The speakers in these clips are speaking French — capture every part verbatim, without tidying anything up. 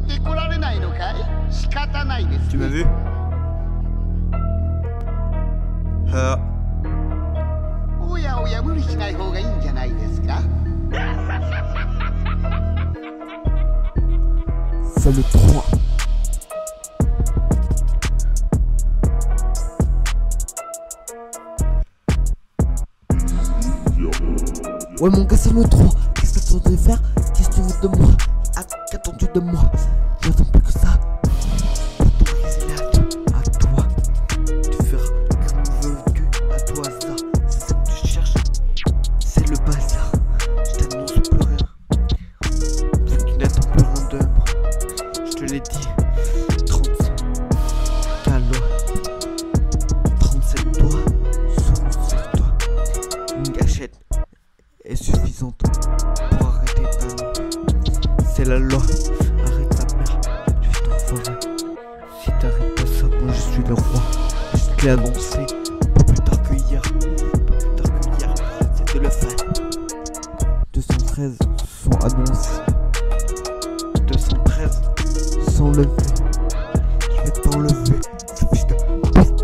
Tu m'as vu? Ah. C'est le trois. Ouais mon gars, c'est le trois. Qu'est-ce que tu veux faire? Qu'est-ce que tu veux de moi? Ah, qu'attends-tu de moi? J'attends plus que ça. Pour te briser la vie à toi. Tu feras comme veux-tu à toi ça. C'est ça que tu cherches. C'est le bazar. Je t'annonce plus rien. Parce que tu n'attends plus rien de moi. Je te l'ai dit. trente-sept calories. trente-sept doigts. Sous sur toi. Une gâchette est suffisante pour arrêter ta main. C'est la loi. Arrête ta mère, je vais t'enfoirer. Si t'arrêtes pas ça, moi je suis le roi. Je te l'ai annoncé, pas plus tard que hier. Pas plus tard que hier, c'était le fait. deux cent treize sont annoncés. deux cent treize sont levés. Je vais t'enlever. Ce fils de pute.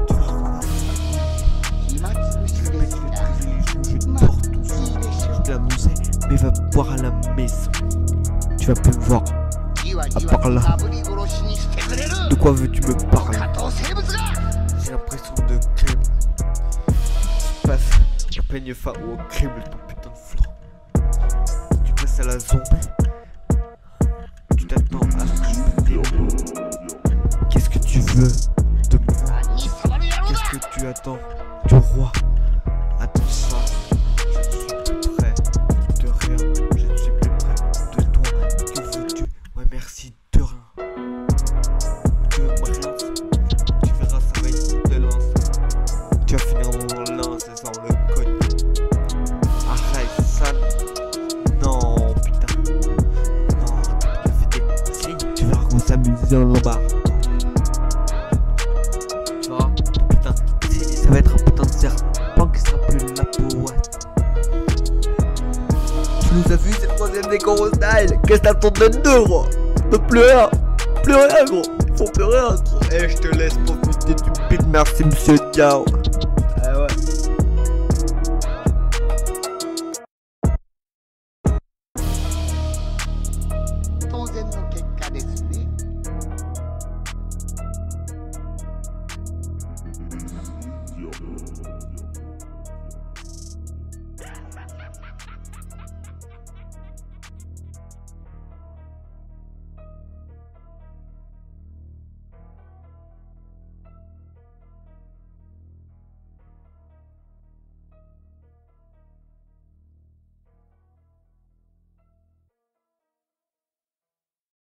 Je t'ai annoncé, mais va boire à la maison. Tu vas plus me voir. À part là. De quoi veux-tu me parler? J'ai l'impression de crime. Tu passes la peigne fa au crible ton putain de flanc. Tu passes à la zombie. Tu t'attends à ce que je me déroule. Qu'est-ce que tu veux de moi? Qu'est-ce que tu attends du roi? Attends ça. Je ne suis plus près de rien. Je ne suis plus près de toi. Que veux-tu? Ouais, merci de rien. Tu veux moi rien? Tu verras, ça va être de lance. Tu vas finir dans lance et sans le code. Arrête, sale. Non, putain. Non, tu as fait des signes. Tu verras qu'on s'amuse dans le bar. Tu verras, putain. Si, ça va être un putain de serpent qui sera plus là pour ouais. Tu nous as vu, c'est le troisième décor au style. Qu'est-ce que t'attends de deux, gros? De plus rien. Plus rien, gros. Il faut plus rien, gros. Eh, je te laisse profiter du beat. Merci, monsieur Diao. Ah ouais.